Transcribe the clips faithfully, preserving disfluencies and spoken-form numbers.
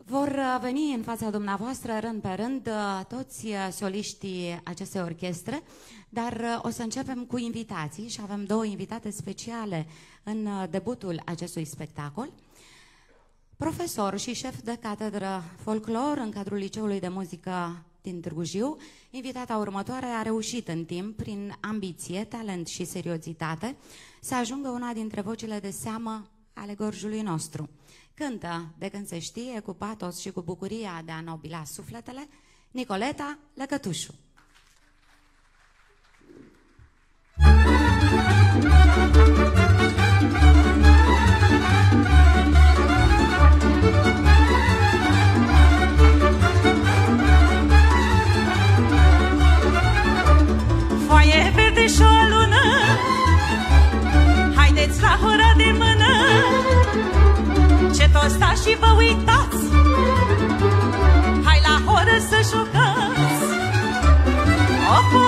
Vor veni în fața dumneavoastră, rând pe rând, toți soliștii acestei orchestre, dar o să începem cu invitații și avem două invitate speciale în debutul acestui spectacol. Profesor și șef de catedră folclor în cadrul Liceului de Muzică din Târgu Jiu, invitata următoare a reușit în timp, prin ambiție, talent și seriozitate, să ajungă una dintre vocile de seamă ale gorjului nostru. Cântă de când se știe, cu patos și cu bucuria de a nobila sufletele, Nicoleta Lăcătușu. Foaie verde și o lună, haideți la hora de mână, ce tot stați și vă uitați, hai la horă să jucați. Opo,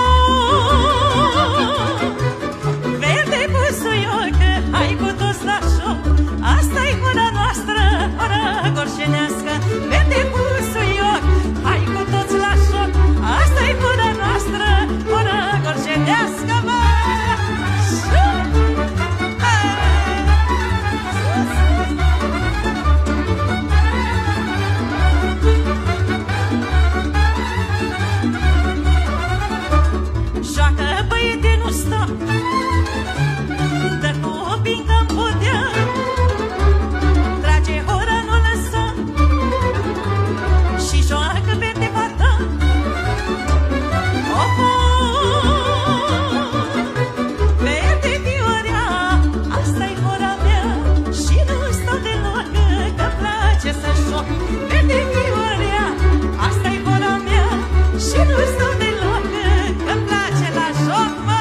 verde busuiocă, hai cu toți la șoc, asta-i hora noastră, hora gorjenească. Verde busuioc, hai cu toți la șoc, asta-i hora noastră, hora gorjenească, mă! Joacă, băiete, nu sta, dă cu o pingă-n podea, trage hora, nu lăsa, și joacă verde fata. Oho, verde viorea, asta-i hora mea, și nu stau deloc, că-mi place să joc. Verde viorea, asta-i hora mea, și nu stau deloc, că-mi place la joc, mă!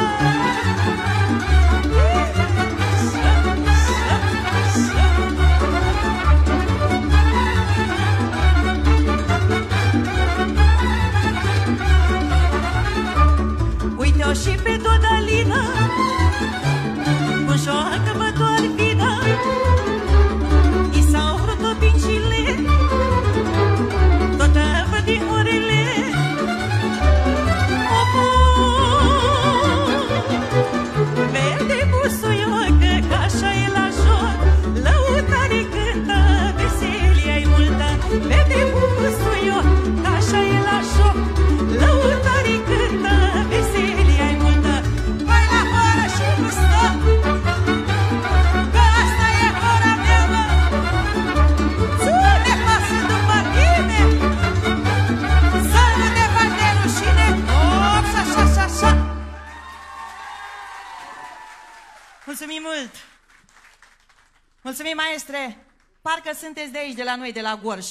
Uite-o și pe Dodalina, cum joacă bătoare vină, i s-au vrut obincile, tot văd din orele. Opo, verde busuiocă, că așa e la joc, lăutare cântă, veselia-i multă. Verde busuioc, că așa e la joc, lăutare cântă, veselia-i multă. Hai la horă și nu stă, că asta e hora mea, mă! Ține pasă după tine, să nu te faci de rușine. Op, așa, așa, așa. Mulțumim mult! Mulțumim, maestre! Parcă sunteți de aici, de la noi, de la Gorj.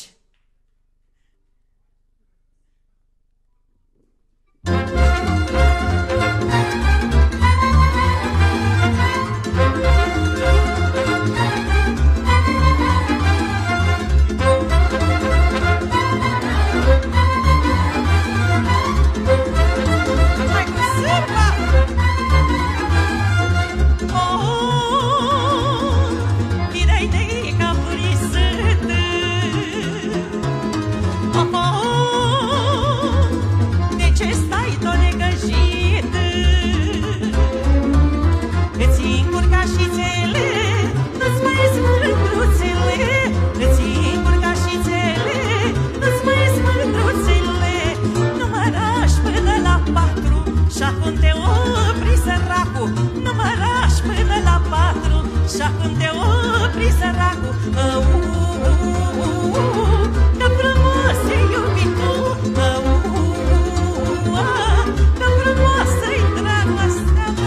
Hai cu sârba! Oh, tirai de capurisâtă. Oh, oh, de ce stai tot negăjită? Îți încurca și țele, nu-ți mai smândruțele. Îți încurca și țele, nu-ți mai smândruțele. Nu mă rași până la patru, și acum te opri, săracul. Nu mă rași până la patru, și acum te opri, săracul. Au, că frumos e iubitul, au, că frumoasă-i dragostea mea.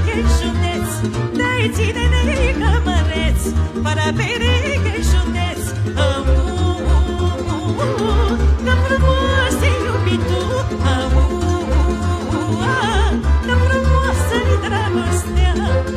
pereche județ, de-ai ține-ne cămăreț, fără pereche județ. Că frumos te iubi tu, că frumoasă-i dragostea.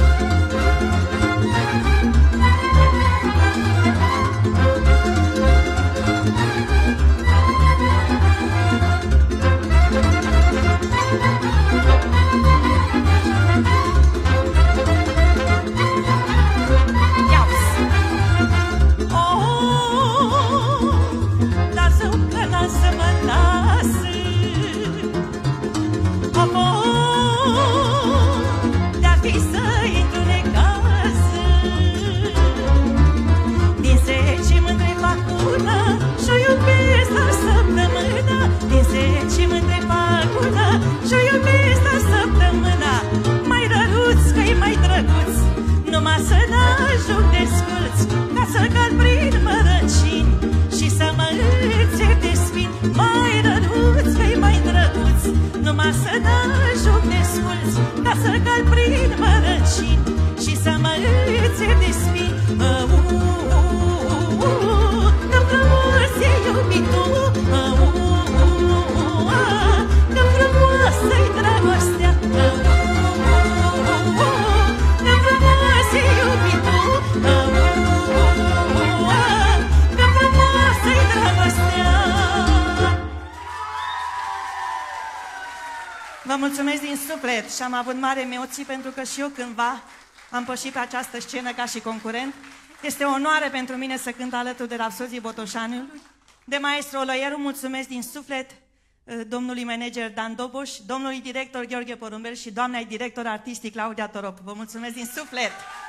Numai să n-ajung de sculți, ca să cal prin mărăcini și să mă îțep de spini. Mai rănuț, vei mai drăguț, numai să n-ajung de sculți, ca să cal prin mărăcini și să mă îțep de spini. Că frumos e iubitul, că frumoasă-i dragostea. Vă mulțumesc din suflet și am avut mare emoții pentru că și eu cândva am pășit pe această scenă ca și concurent. Este o onoare pentru mine să cânt alături de Rapsodii Botoșanului. De maestru Olăieru mulțumesc din suflet domnului manager Dan Doboș, domnului director Gheorghe Porumbel și doamnei director artistic Claudia Torop. Vă mulțumesc din suflet!